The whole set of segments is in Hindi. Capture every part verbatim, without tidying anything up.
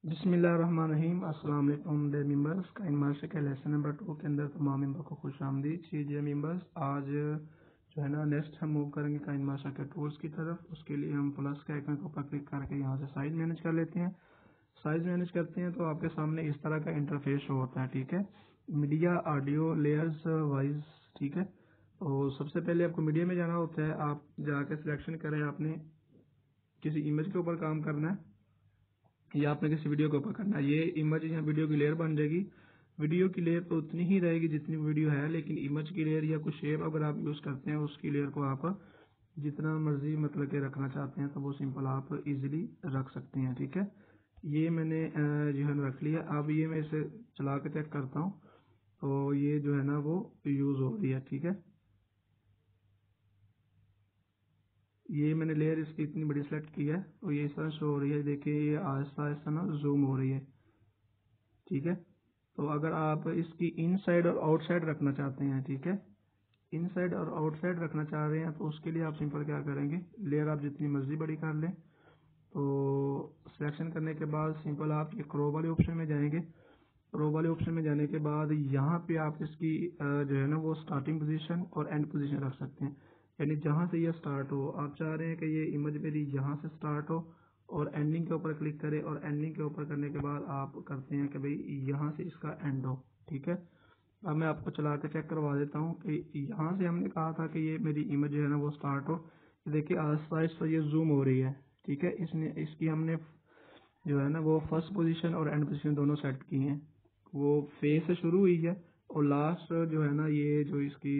बिस्मिल्लाहिर्रहमानिर्रहीम। अस्सलाम वालेकुम डियर मेंबर्स। काइन मास्टर के लेसन नंबर टू के अंदर तमाम मेंबर को खुश आमदीद। डियर मेंबर्स, आज जो है ना नेक्स्ट हम मूव करेंगे काइन मास्टर के टूल्स की तरफ। उसके लिए हम प्लस के आइकन को पर क्लिक करके यहाँ से साइज मैनेज कर लेते हैं। साइज मैनेज करते हैं तो आपके सामने इस तरह का इंटरफेस शो होता है। ठीक है, मीडिया ऑडियो लेयर्स वाइज। ठीक है, तो सबसे पहले आपको मीडिया में जाना होता है। आप जाके सिलेक्शन करें, आपने किसी इमेज के ऊपर काम करना है या आपने किसी वीडियो के ऊपर करना है। ये इमेज या वीडियो की लेयर बन जाएगी। वीडियो की लेयर तो उतनी ही रहेगी जितनी वीडियो है, लेकिन इमेज की लेयर या कुछ शेप अगर आप यूज करते हैं उसकी लेयर को आप जितना मर्जी मतलब के रखना चाहते हैं तो वो सिंपल आप इजीली रख सकते हैं। ठीक है, ये मैंने जो है रख लिया। अब ये मैं इसे चला के चेक करता हूँ तो ये जो है ना वो यूज हो रही है। ठीक है, ये मैंने लेयर इसकी इतनी बड़ी सेलेक्ट की है और ये इस तरह शो हो रही है। देखिए ये आहिस्ता आहिस्ता ना जूम हो रही है। ठीक है, तो अगर आप इसकी इनसाइड और आउटसाइड रखना चाहते हैं, ठीक है, इनसाइड और आउटसाइड रखना चाह रहे हैं तो उसके लिए आप सिंपल क्या करेंगे, लेयर आप जितनी मर्जी बड़ी कर लें। तो सिलेक्शन करने के बाद सिंपल आप ये क्रो वाले ऑप्शन में जाएंगे। क्रो वाले ऑप्शन में जाने के बाद यहाँ पे आप इसकी जो है ना वो स्टार्टिंग पोजीशन और एंड पोजीशन रख सकते हैं। यानी जहाँ से ये स्टार्ट हो, आप चाह रहे हैं कि ये इमेज मेरी यहाँ से स्टार्ट हो और एंडिंग के ऊपर क्लिक करें, और एंडिंग के ऊपर करने के बाद आप करते हैं कि भाई यहाँ से इसका एंड हो। ठीक है, अब मैं आपको चला के चेक करवा देता हूँ कि यहाँ से हमने कहा था कि ये मेरी इमेज जो है ना वो स्टार्ट हो। देखिए आस्ता आस्ता ये जूम हो रही है। ठीक है, इसने इसकी हमने जो है ना वो फर्स्ट पोजीशन और एंड पोजीशन दोनों सेट की हैं। वो फेस से शुरू हुई है और लास्ट जो है ना ये जो इसकी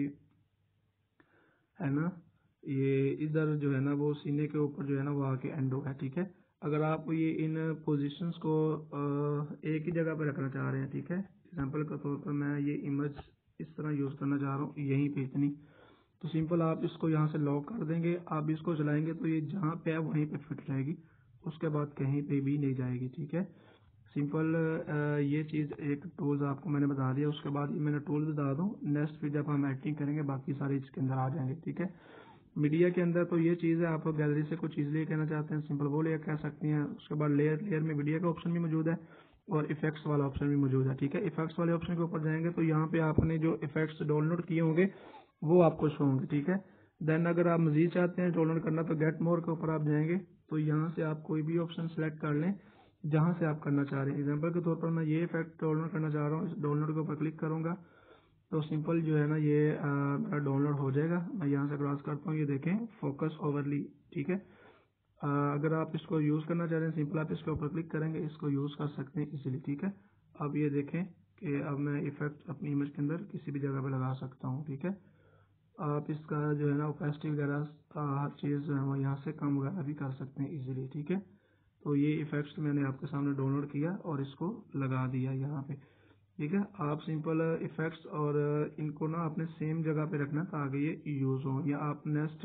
है ना ये इधर जो है ना वो सीने के ऊपर जो है ना वो आके एंड होगा। ठीक है, अगर आप ये इन पोजीशंस को एक ही जगह पे रखना चाह रहे हैं, ठीक है, एग्जांपल के तौर पर मैं ये इमेज इस तरह यूज करना चाह रहा हूँ यहीं पे इतनी, तो सिंपल आप इसको यहाँ से लॉक कर देंगे। आप इसको चलाएंगे तो ये जहाँ पे है वहीं पे फिट रहेगी, उसके बाद कहीं पे भी नहीं जाएगी। ठीक है, सिंपल ये चीज़ एक टूल्स आपको मैंने बता दिया। उसके बाद ये मैंने टूल बता दूँ, नेक्स्ट फिर जब हम एडिटिंग करेंगे बाकी सारे इसके अंदर आ जाएंगे। ठीक है, मीडिया के अंदर तो ये चीज़ है, आप गैलरी से कुछ चीज़ लिए कहना चाहते हैं सिंपल वो लेयर कह सकते हैं। उसके बाद लेयर लेयर में मीडिया का ऑप्शन भी मौजूद है और इफेक्ट्स वाला ऑप्शन भी मौजूद है। ठीक है, इफेक्ट्स वाले ऑप्शन के ऊपर जाएंगे तो यहाँ पे आपने जो इफेक्ट्स डाउनलोड किए होंगे वो आपको शो होंगे। ठीक है, देन अगर आप मजीद चाहते हैं डाउनलोड करना तो गेट मोर के ऊपर आप जाएंगे तो यहाँ से आप कोई भी ऑप्शन सेलेक्ट कर लें जहाँ से आप करना चाह रहे हैं। एग्जाम्पल के तौर पर मैं ये इफेक्ट डाउनलोड करना चाह रहा हूँ, इस डाउनलोड के ऊपर क्लिक करूँगा तो सिंपल जो है ना ये मेरा डाउनलोड हो जाएगा। मैं यहाँ से क्रॉस करता हूँ, ये देखें फोकस ओवरली। ठीक है, आ, अगर आप इसको यूज़ करना चाह रहे हैं सिंपल आप इसके ऊपर क्लिक करेंगे, इसको यूज़ कर सकते हैं इजीली। ठीक है, अब ये देखें कि अब मैं इफेक्ट अपनी इमेज के अंदर किसी भी जगह पे लगा सकता हूँ। ठीक है, आप इसका जो है ना ओपेसिटी वगैरह हर चीज़ वो यहाँ से कम वगैरह भी कर सकते हैं इजीली। ठीक है, तो ये इफेक्ट्स मैंने आपके सामने डाउनलोड किया और इसको लगा दिया यहाँ पे। ठीक है, आप सिंपल इफेक्ट्स और इनको ना अपने सेम जगह पे रखना ताकि ये यूज़ हो, या आप नेक्स्ट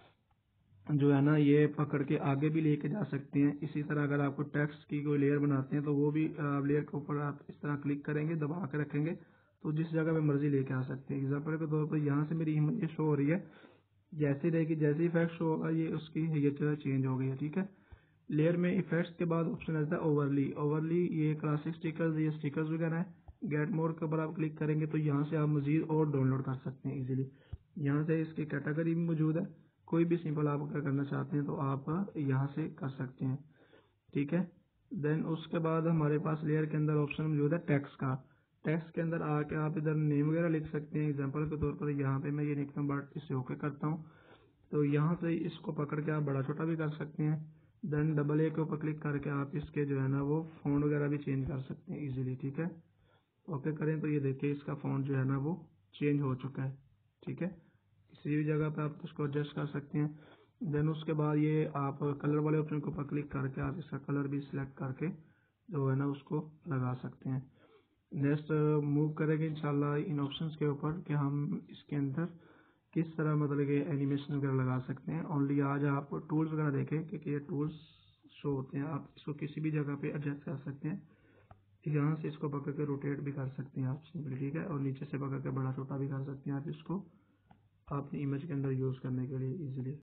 जो है ना ये पकड़ के आगे भी लेके जा सकते हैं। इसी तरह अगर आपको टेक्स्ट की कोई लेयर बनाते हैं तो वो भी लेयर के ऊपर आप इस तरह क्लिक करेंगे, दबा के रखेंगे तो जिस जगह पे मर्जी लेके आ सकते हैं। एग्जाम्पल के तौर पर यहाँ से मेरी इमेज शो हो रही है, जैसे रहेगी जैसे इफेक्ट शो होगा ये उसकी ये चेंज हो गई है। ठीक है, लेयर में इफेक्ट्स के बाद ऑप्शन आता है ओवरली। ओवरली ये क्लासिक स्टिकर्स, ये स्टिकर्स वगैरह है। गेट मोर के ऊपर आप क्लिक करेंगे तो यहाँ से आप मजीद और डाउनलोड कर सकते हैं इजीली। यहाँ से इसकी कैटेगरी भी मौजूद है, कोई भी सिंपल आप अगर करना चाहते हैं तो आप यहाँ से कर सकते हैं। ठीक है, देन उसके बाद हमारे पास लेयर के अंदर ऑप्शन मौजूद है टेक्स्ट का। टेक्स्ट के अंदर आके आप इधर नेम वगैरह लिख सकते हैं। एग्जाम्पल के तौर पर यहाँ पे मैं ये लिखता हूँ बट इसे ओके करता हूँ तो यहाँ से इसको पकड़ के आप बड़ा छोटा भी कर सकते हैं। देन डबल ए के ऊपर क्लिक करके आप इसके जो है ना वो फ़ॉन्ट वगैरह भी चेंज कर सकते हैं इजीली। ठीक है, ओके करें तो ये देखिए इसका फ़ॉन्ट जो है ना वो चेंज हो चुका है। ठीक है, किसी भी जगह पे आप इसको एडजस्ट कर सकते हैं। देन उसके बाद ये आप कलर वाले ऑप्शन के ऊपर क्लिक करके आप इसका कलर भी सिलेक्ट करके जो है ना उसको लगा सकते हैं। नेक्स्ट मूव करेंगे इंशाल्लाह इन ऑप्शंस के ऊपर कि हम इसके अंदर किस तरह मतलब कि एनिमेशन वगैरह लगा सकते हैं। ओनली आज आप टूल्स वगैरह देखें क्योंकि ये टूल्स शो होते हैं, आप इसको किसी भी जगह पे एडजस्ट कर सकते हैं। यहाँ से इसको पकड़ के रोटेट भी कर सकते हैं आप सिंपली। ठीक है, और नीचे से पकड़ के बड़ा छोटा भी कर सकते हैं आप इसको अपनी इमेज के अंदर यूज़ करने के लिए इजीली।